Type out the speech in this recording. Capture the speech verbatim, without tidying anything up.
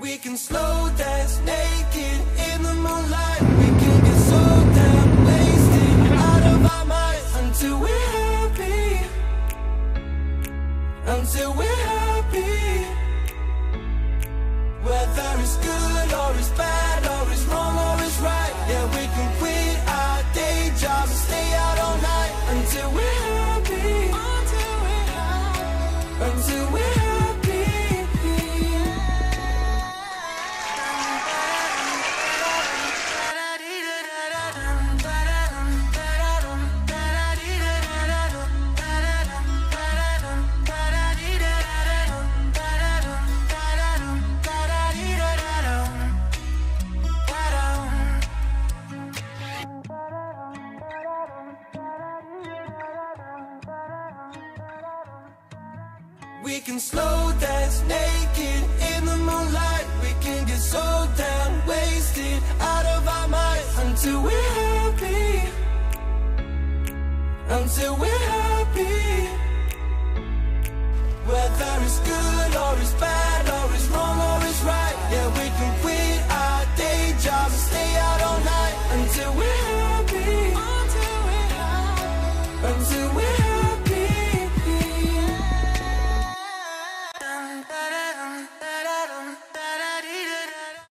We can slow dance naked in the moonlight. We can get so damn wasted out of our minds until we're happy. Until we're happy. Whether it's good or it's bad or it's wrong or it's right. Yeah, we can quit our day jobs and stay out all night until we're happy. Until we're happy. Until we're happy. We can slow dance naked in the moonlight. We can get so damn wasted out of our minds until we're happy. Until we're happy. Whether it's good or it's bad.